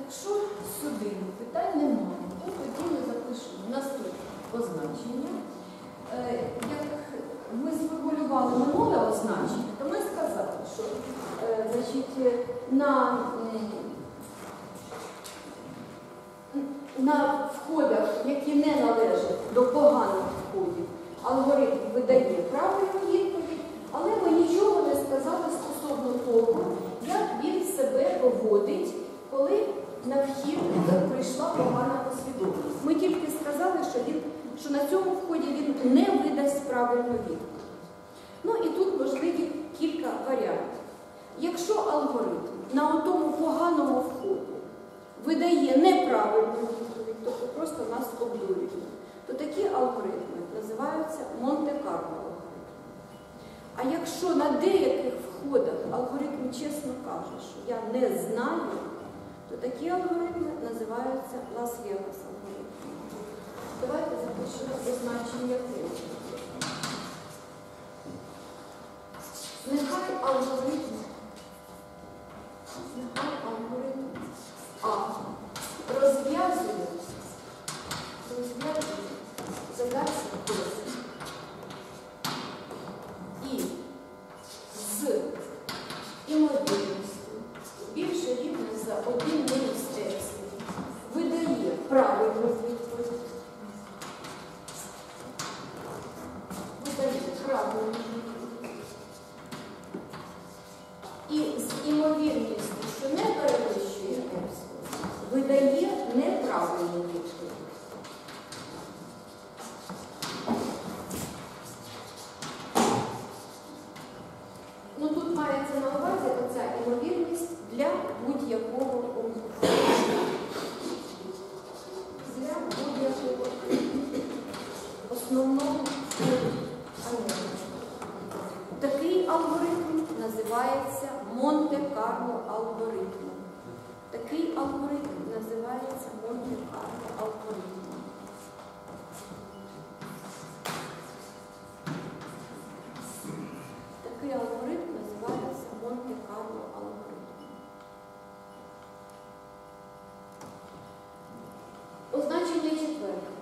Якщо сюди питань немає, то тоді ми запишемо наступне означення. Як ми сформулювали минуле означення, то ми сказали, що значить, на входах, які не належать до поганих входів, алгоритм видає правильну відповідь, але ми нічого не сказали стосовно того, як він себе поводить, коли на вхід прийшла погана послідовність. Ми тільки сказали, що на цьому вході він не видасть правильну відповідь. Ну і тут можливі кілька варіантів. Якщо алгоритм на тому поганому вході видає неправильну відповідь, тобто просто нас обдурює, то такі алгоритми називаються Монте-Карло алгоритми. А якщо на деяких входах алгоритм чесно каже, що я не знаю, то такі алгоритми називаються Лас-Вегас алгоритми. Давайте запишемо означення третього. Нехай алгоритм А розв'язує задачу досить і з імовірністю більше рівня за 1 мінус епсилон видає правильну відповідь. І з імовірністю, що не перевищує епсилон, видає неправильну відповідь. Ну тут мається на увазі оця імовірність для будь-якого умову. Для будь-якого основного аналізу. Такий алгоритм називається Монте-Карло алгоритмом. Такий алгоритм називається Монте-Карло алгоритмом. Такий алгоритм називається Монте-Карло алгоритмом. Означення четверте.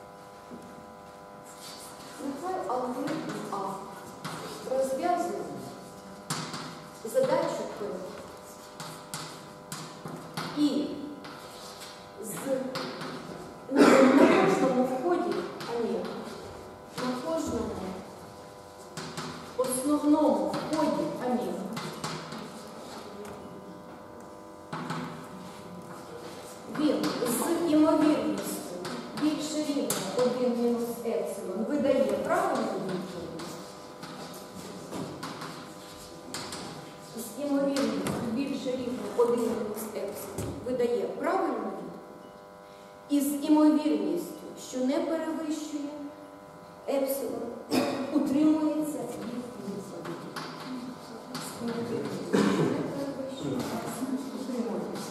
Нехай алгоритм А розв'язує задачу П і на кожному вході, на кожному основному вході він з імовірністю більше рівня 1 мінус епсилон видає правильну відповідь. З імовірністю більше рівня 1 мінус епсилон видає правильну відповідь. І з імовірністю, що не перевищує епсилон, утримується від відповіді. З імовірністю, що не перевищує епсилон, утримується.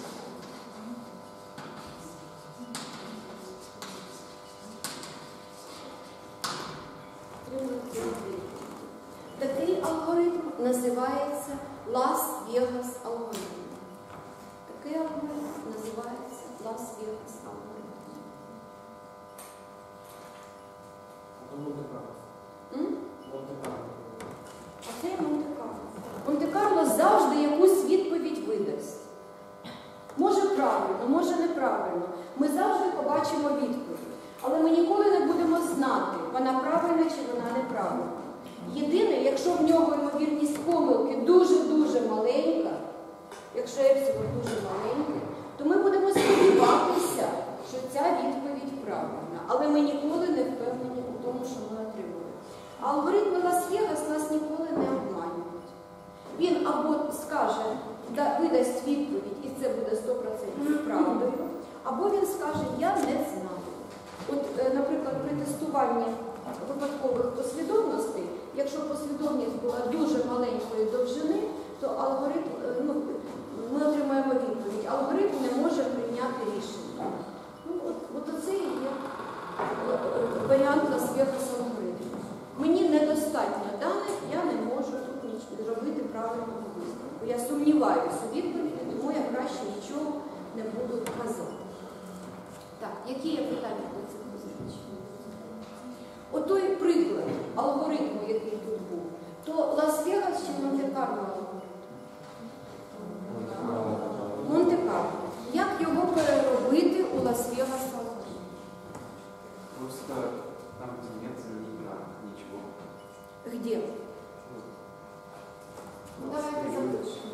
Такий алгоритм називається Лас-Вегас алгоритм. Такий алгоритм називається Лас-Вегас алгоритм. А це Монте-Карло. Монте-Карло завжди якусь відповідь видасть. Може правильно, може неправильно. Ми завжди побачимо відповідь. Але ми ніколи не будемо знати, вона правильна чи вона неправильна. Єдине, якщо в нього ймовірність помилки дуже-дуже маленька, якщо епсилон дуже маленький, то ми будемо сподіватися, що ця відповідь правильна. Але ми ніколи не впевнені у тому, що ми отримуємо. А алгоритми Лас-Вегас нас ніколи не обманюють. Він або скаже, видасть відповідь, і це буде 100% правдою, або він скаже, я не знаю. От, наприклад, при тестуванні випадкових послідовностей, якщо послідовність була дуже маленької довжини, то алгоритм, ми отримаємо відповідь. Алгоритм не може прийняти рішення. От оце і є варіант Лас-Вегас алгоритму. Мені недостатньо даних, я не можу тут зробити правильного висновку. Я сумніваюся у відповіді, тому я краще нічого не буду то Лас-Вегас чи Монте-Карло? Монте-Карло. Як його переробити у Лас-Вегаса? Просто там, где нет ничего. Где? Давайте запишемо.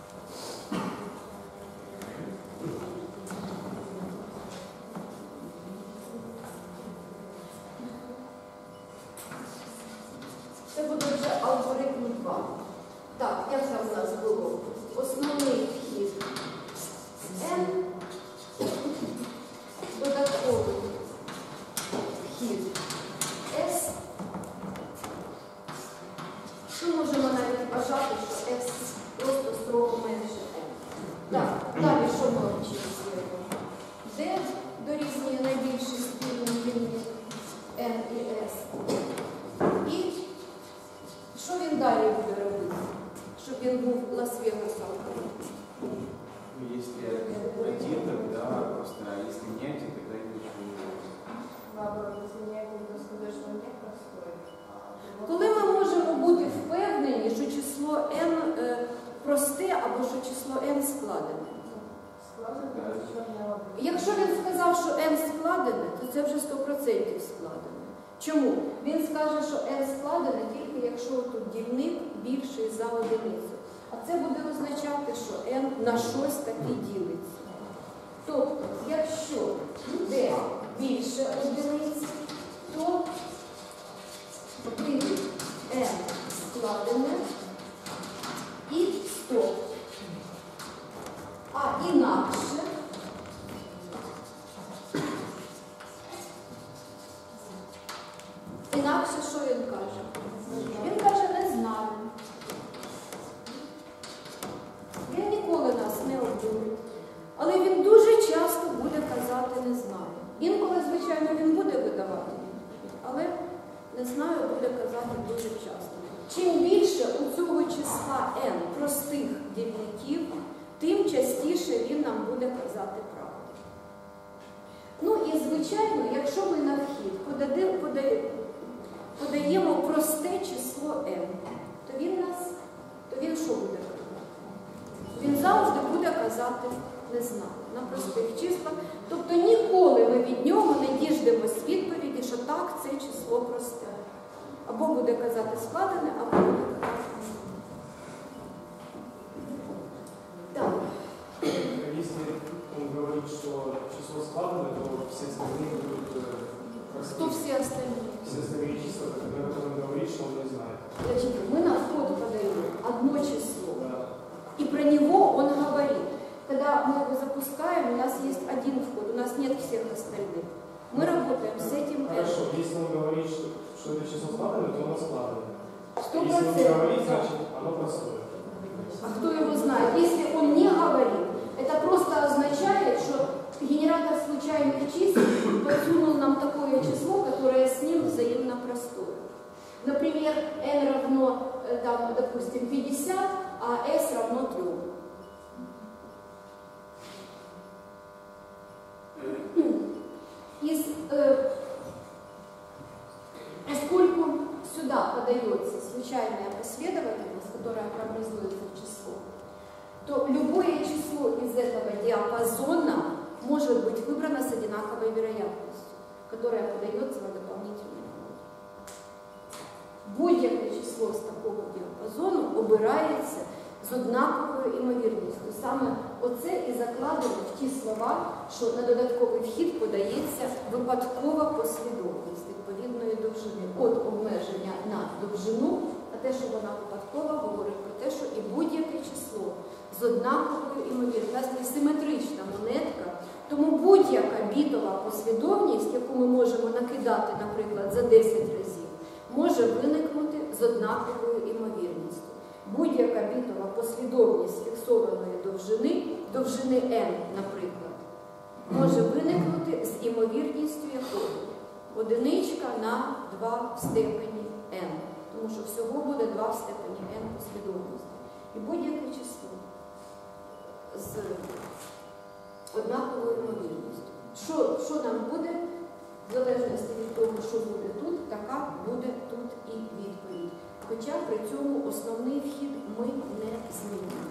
Це буде вже алгоритм 2. Так, як там у нас було? Основний вхід N, додатковий вхід S. Ми можемо навіть вважати, що S просто строго менше N. Так, далі що ми обчислюємо? D дорівнює найбільший спільний ліміт N і S. І що він далі буде робити, щоб він був Лас-Вегасом? Если один, тогда просто, если нет, тогда ничего не будет. Наоборот, если нет, то сказать, что не простой. Коли ми можемо бути впевнені, що число n просте або що число n складене? Складывается черная область. Якщо він сказав, що n складене, то це вже 100% складене. Чому? Він скаже, що n складене тільки якщо тут дільник більший за одиницю. А це буде означати, що n на щось таки ділиться. Тобто, якщо d більше одиниці, то вийде n складене і 100. А інакше що він каже? Він каже, не знаю. Він ніколи нас не обдурить. Але він дуже часто буде казати не знаю. Інколи, звичайно, він буде видавати відповідь, але не знаю буде казати дуже часто. Чим більше у цього числа n простих дільників, тим частіше він нам буде казати правду. Ну і, звичайно, якщо ми на вхід подаємо просте число n, то він що буде казати? Він завжди буде казати не знаю, на простих числах. Тобто ніколи ми від нього не діждемось відповіді, що так, це число просте. Або буде казати складене, або буде казати так. Если он говорит, что число складывает, то все остальные будут простые. Кто все остальные? Все остальные числа, когда он говорит, что он не знает. Значит, мы на вход подаем одно число, Да. и про него он говорит. Когда мы его запускаем, у нас есть один вход, у нас нет всех остальных. Мы работаем с этим. Хорошо, если он говорит, что это число складывает, то оно складывает. 100%. Если он не говорит, Да. значит оно простое. А кто его знает? Если он не говорит, это просто означает, что генератор случайных чисел подсунул нам такое число, которое с ним взаимно простое. Например, n равно, там, допустим, 50, а s равно 3. Поскольку сюда подается случайная последовательность, которая преобразуется в число, то любое число из этого диапазона может быть выбрано с одинаковой вероятностью, которая подается на дополнительный вход. Будь-яке число з такого діапазону обирається з однаковою імовірністю. Саме оце і закладено в ті слова, що на додатковий вхід подається випадкова послідовність відповідної довжини. От обмеження на довжину, а те, що вона випадкова, говорить про те, що і будь-яке число з однаковою імовірністю. У нас не симетрична монетка, тому будь-яка бітова послідовність, яку ми можемо накидати, наприклад, за 10 разів, може виникнути з однаковою імовірністю. Будь-яка бітова послідовність фіксованої довжини n, наприклад, може виникнути з імовірністю якої? Одиничка на 2 в степені n. Тому що всього буде 2 в степені n послідовності. І будь-яке число з однаковою ймовірністю. Що нам буде? В залежності від того, що буде тут, така буде тут і відповідь. Хоча при цьому основний вхід ми не змінюємо.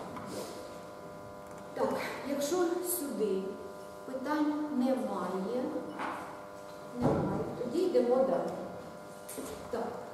Так, якщо сюди питань немає, тоді йдемо далі. Так.